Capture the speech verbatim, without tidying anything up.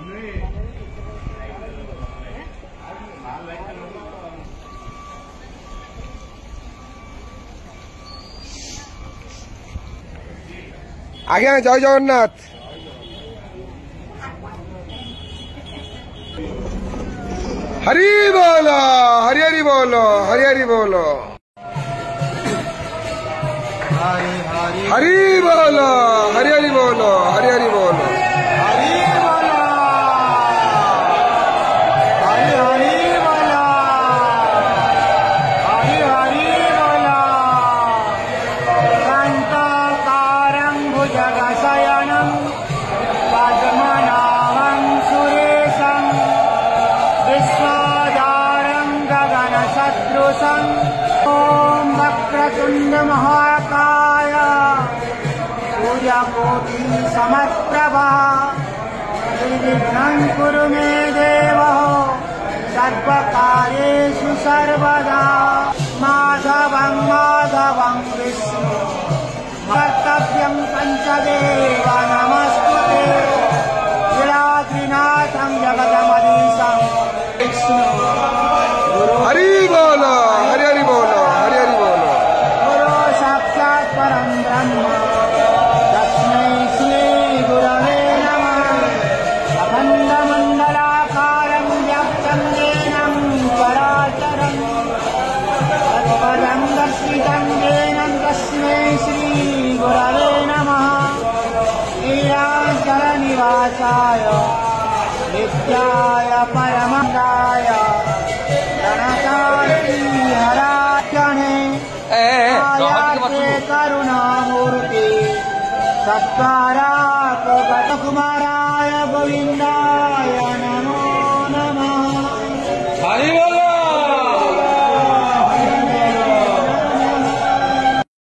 आज्ञा जय जगन्नाथ। हरि बोलो हरि हरि बोलो हरि हरि बोलो हरि बोलो हरि हरि बोलो हरि हरि बोलो ओम वक्रतुंड महाकाय सूर्यकोटि समप्रभा निर्विघ्नं कुरु मे देव सर्वकार्येषु सर्वदा। माधवं माधवं विष्णु कर्तव्यं पंचदेव नमस्ते लीलाद्रिनाथं जगदमधीशं विष्णु। हरि बोलो हरि हरि बोलो हरि हरि बोलो। गुरु साक्षात् परं ब्रह्म तस्मै श्री गुरवे नमः। अखण्डमण्डलाकारं व्याप्तं येनं चराचरं तत्पदं दर्शितं येन तस्मै श्री गुरवे नमः। नीलाचलनिवासाय नित्याय परमङ्गाय हराचने करुणामूर्ति सत्कारात् कुमाराय गोविंदाय